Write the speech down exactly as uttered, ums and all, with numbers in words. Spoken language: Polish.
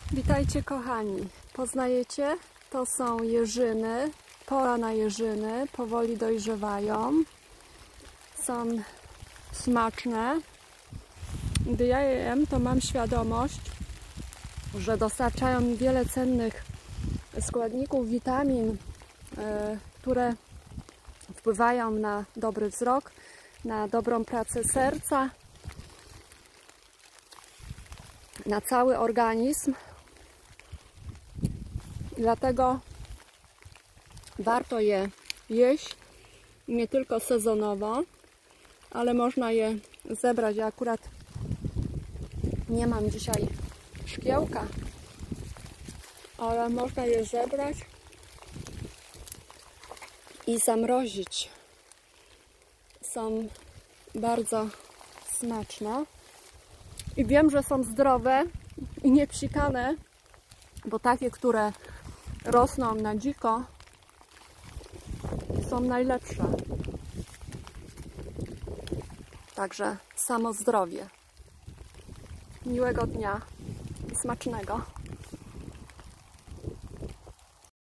Witajcie kochani, poznajecie? To są jeżyny, pora na jeżyny, powoli dojrzewają, są smaczne. Gdy ja je jem, to mam świadomość, że dostarczają mi wiele cennych składników, witamin, które wpływają na dobry wzrok, na dobrą pracę serca, na cały organizm. Dlatego warto je jeść nie tylko sezonowo, ale można je zebrać. Ja akurat nie mam dzisiaj szkiełka, ale można je zebrać i zamrozić. Są bardzo smaczne i wiem, że są zdrowe i nie psikane, bo takie, które rosną na dziko, są najlepsze. Także samo zdrowie. Miłego dnia i smacznego.